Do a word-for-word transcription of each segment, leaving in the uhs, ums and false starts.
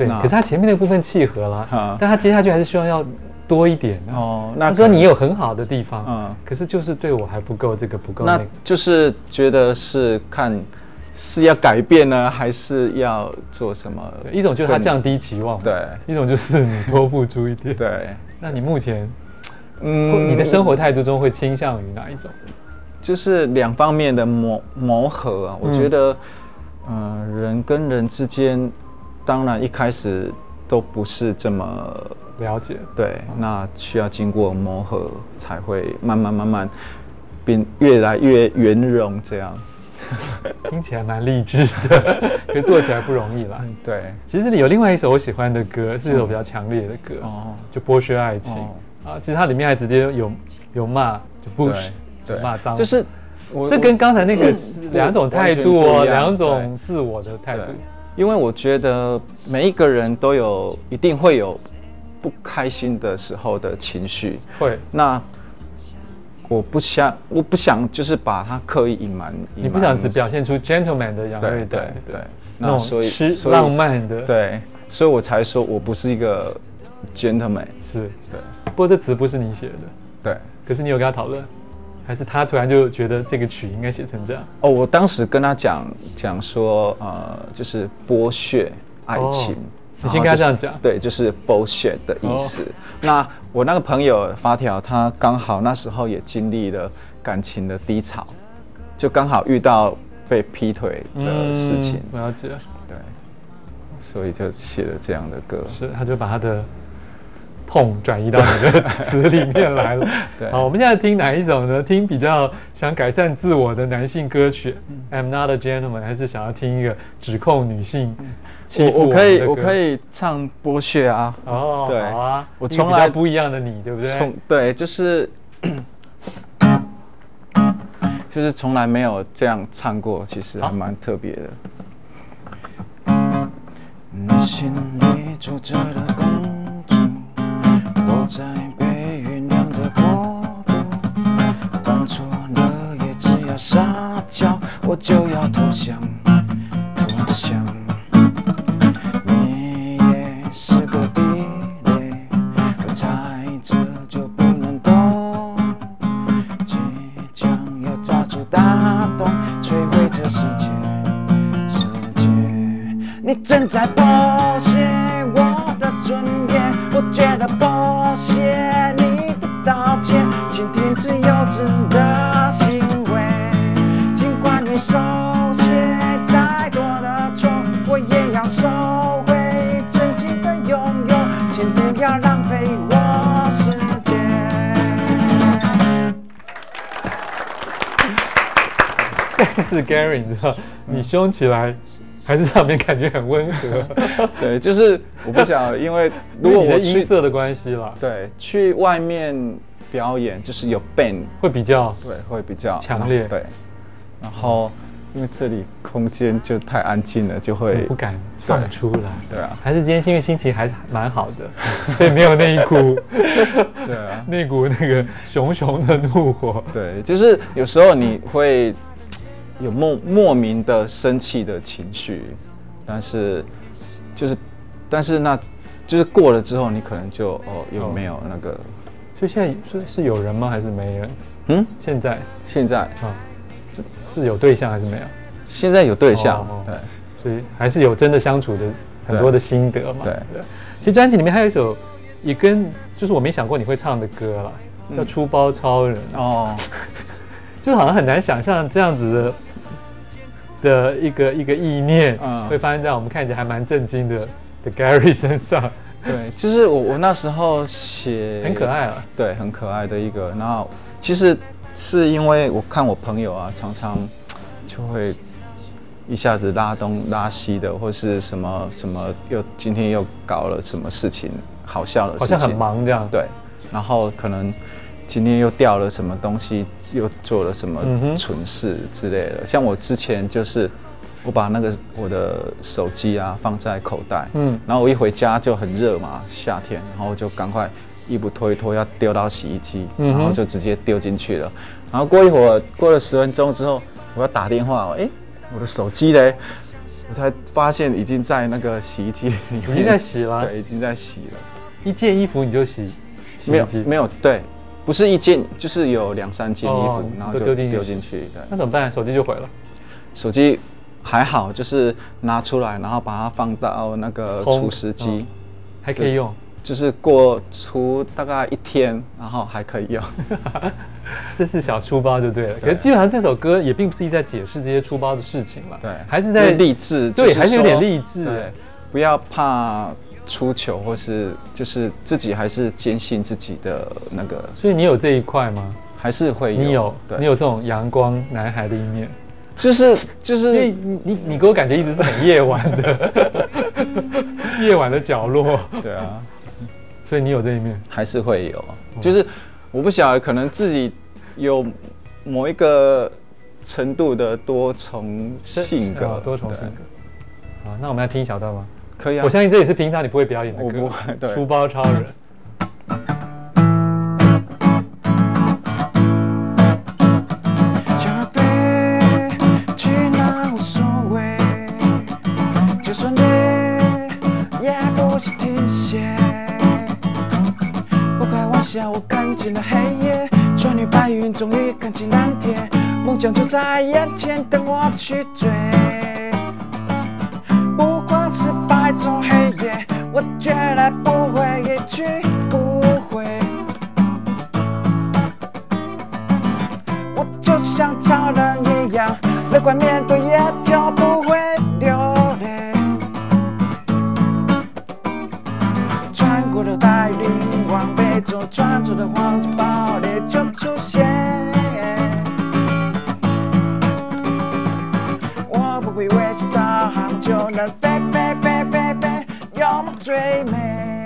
对，可是他前面那个部分契合了，嗯、但他接下去还是希望要多一点、啊、哦。那他说你有很好的地方，嗯，可是就是对我还不够，这个不够、那個，那就是觉得是看是要改变呢，还是要做什么？ 一种就是他降低期望， 对； 一种就是你多付出一点， 对。 那你目前，嗯，你的生活态度中会倾向于哪一种？ 就是两方面的磨磨合啊，我觉得，嗯、呃，人跟人之间，当然一开始都不是这么了解， 对，那需要经过磨合，才会慢慢慢慢变越来越圆融，这样。 听起来蛮励志的，可是做起来不容易啦。 嗯、对， 其实有另外一首我喜欢的歌，是一首比较强烈的歌，哦，就剥削爱情、哦、啊，其实它里面还直接有有骂，就 push。 对， 骂脏， 就是这跟刚才那个两种态度哦，两种自我的态度。 因为我觉得每一个人都有，一定会有不开心的时候的情绪。 会。 那我不想，我不想就是把它刻意隐瞒。 你不想只表现出 gentleman 的杨瑞代， 对，那所以吃浪漫的， 对，所以我才说我不是一个 gentleman。 是，对。不过这词不是你写的。 对。 可是你有跟他讨论？还是他突然就觉得这个曲应该写成这样？ 哦，我当时跟他讲讲说，呃，就是剥削爱情。哦、 你先跟他这样讲、就是， 对，就是 bullshit 的意思。哦、那我那个朋友发条，他刚好那时候也经历了感情的低潮，就刚好遇到被劈腿的事情。 嗯、了解。 对，所以就写了这样的歌。 是，他就把他的痛转移到你的词里面来了。 对， 好，我们现在听哪一首呢？听比较想改善自我的男性歌曲、嗯、，I'm Not a Gentleman， 还是想要听一个指控女性欺负我们的歌？ 我可以，我可以唱剥削啊。 哦， 对， 好啊， 我从来不一样的你，对不对？ 从对，就是就是从来没有这样唱过，其实还蛮特别的。你心里住着的公主，我在被酝酿的国度，犯错了也只要撒娇，我就要投降。我想你也是个地雷，我踩着就不能动，即将要炸出大洞，摧毁这世界。世界，你正在剥削我的尊严，我觉得剥削你的道歉，请停止幼稚的行为。尽管你手写再多的错，我也要收回曾经的拥有，请不要浪费我时间。 但是 Gary， 你知道，你凶起来。还是上面感觉很温和， 对，就是我不想，因为如果我去音色的关系啦， 对，去外面表演就是有 band 会比较， 对，会比较强烈， 对，然后因为这里空间就太安静了，就会不敢放出来， 对啊， 还是今天因为心情还蛮好的，所以没有那一股， 对啊， 那股那个熊熊的怒火， 对，就是有时候你会。有莫莫名的生气的情绪，但是就是，但是那就是过了之后，你可能就哦有没有那个？ 所以现在是是有人吗？还是没人？嗯，现在现在啊，是是有对象还是没有？ 现在有对象，哦、对， 所以还是有真的相处的很多的心得嘛。 对对。其实专辑里面还有一首也跟就是我没想过你会唱的歌啦，叫《出包超人》哦，就好像很难想象这样子的。的一个一个意念，嗯，会发生在我们看起来还蛮震惊的的 Gary 身上。 对，就是我我那时候写很可爱啊， 对，很可爱的一个。然后其实是因为我看我朋友啊，常常就会一下子拉东拉西的，或是什么什么又今天又搞了什么事情，好笑的事情， 好像很忙这样。 对，然后可能。今天又掉了什么东西，又做了什么蠢事之类的。嗯、像我之前就是，我把那个我的手机啊放在口袋，嗯，然后我一回家就很热嘛，夏天，然后我就赶快衣服脱一脱，要丢到洗衣机，嗯、然后就直接丢进去了。然后过一会儿，过了十分钟之后，我要打电话，哎，我的手机嘞， 我才发现已经在那个洗衣机里面， 已经在洗了， 对，已经在洗了。 一件衣服你就洗？ 没有没有，对，不是一件，就是有两三件衣服，哦、然后就丢进去。对， 那怎么办？手机就毁了。 手机还好，就是拿出来，然后把它放到那个除湿机、嗯， 还可以用。 就是过除大概一天，然后还可以用。 这是小出包就对了。可是基本上这首歌也并不是一直在解释这些出包的事情了， 对， 还是在励志， 对，还是有点励志。 对，不要怕出糗，或是就是自己还是坚信自己的那个。 所以你有这一块吗？ 还是会有？ 你有，你有这种阳光男孩的一面。 就是就是， 因为你你你给我感觉一直是很夜晚的，夜晚的角落。 对啊。 所以你有这一面， 还是会有，就是我不晓得，可能自己有某一个程度的多重性格， 多重性格。好，那我们来听一小段吗？ 可以啊。 我相信这也是平常你不会表演的歌。 我不会，对。 出包超人。 想飞去哪无所谓，就算累也不是停歇。我看见了黑夜，穿越白云，终于看清蓝天，梦想就在眼前，等我去追。不管是白昼黑夜，我绝对不会一去不回。我就像超人一样，乐观面对，也就不会流泪。穿过了大雨林，往北走，传说的黄金堡垒就出现。我不会为知导航就能飞飞飞飞飞，有梦最美。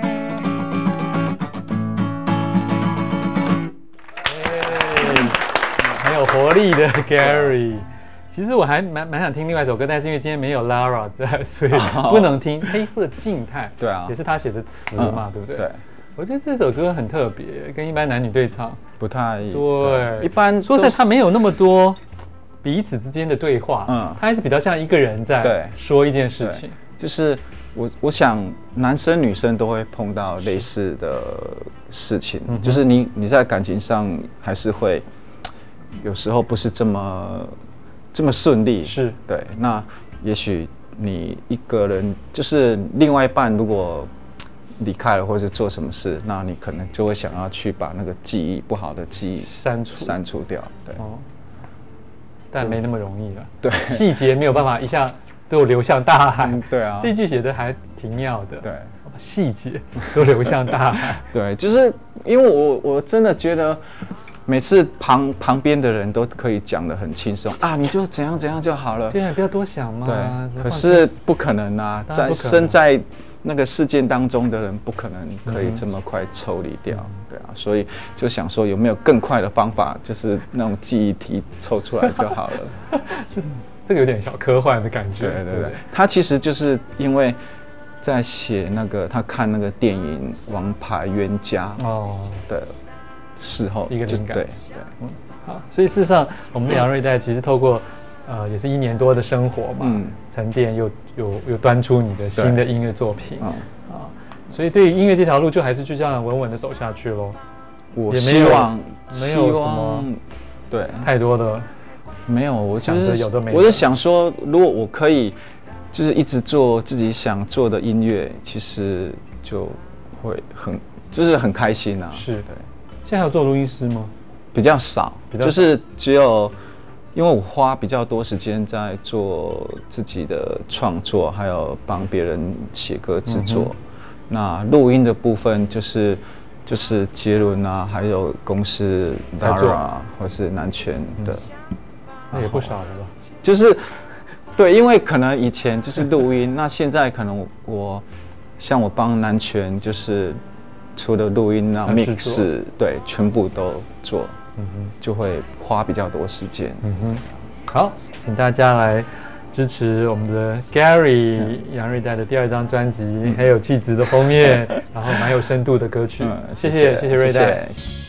很有活力的 Gary。其实我还蛮蛮想听另外一首歌，但是因为今天没有 Lara 在，所以不能听《黑色静态》。 对啊， 也是他写的词嘛，嗯、对不对？ 对。 我觉得这首歌很特别，跟一般男女对唱不太一样。 对， 一般说实在，他没有那么多彼此之间的对话，嗯，他还是比较像一个人在说一件事情。 就是我我想，男生女生都会碰到类似的事情，嗯、就是你你在感情上还是会有时候不是这么。这么顺利是对，那也许你一个人就是另外一半如果离开了或者做什么事，那你可能就会想要去把那个记忆不好的记忆删除删除掉，对，哦， 但没那么容易了， 对， 细节没有办法一下都流向大海， 嗯、对啊， 这句写的还挺妙的， 对， 细节都流向大海， 对，就是因为我我真的觉得。每次旁旁边的人都可以讲得很轻松啊，你就怎样怎样就好了。 对啊，不要多想嘛。 对，可是不可能啊，在身在那个事件当中的人，不可能可以这么快抽离掉。嗯、对啊，所以就想说有没有更快的方法，就是那种记忆题抽出来就好了。 这个有点小科幻的感觉。 对对对，他其实就是因为在写那个他看那个电影《王牌冤家》哦的。事后一个灵感， 对对， 嗯，好，所以事实上，我们的杨瑞代其实透过，呃，也是一年多的生活嘛，嗯，沉淀又又又端出你的新的音乐作品，嗯，啊，所以对于音乐这条路，就还是就这样稳稳的走下去喽。 我希望没有什么， 对， 太多的， 没有，我就是有的没有，我是想说，如果我可以，就是一直做自己想做的音乐，其实就会很，就是很开心啊， 是的。现在还有做录音师吗？ 比较少，比较少就是只有，因为我花比较多时间在做自己的创作，还有帮别人写歌制作。嗯、那录音的部分就是就是杰伦啊，还有公司 Lara 或是南拳的， 嗯、那也不少了吧？ 就是对，因为可能以前就是录音，那现在可能我像我帮南拳就是。除了录音啊 ，mix 对，全部都做，嗯哼，就会花比较多时间。嗯哼，好，请大家来支持我们的 Gary、嗯、杨瑞代的第二张专辑，嗯、很有气质的封面，然后蛮有深度的歌曲。嗯、谢谢，谢谢瑞代。谢谢。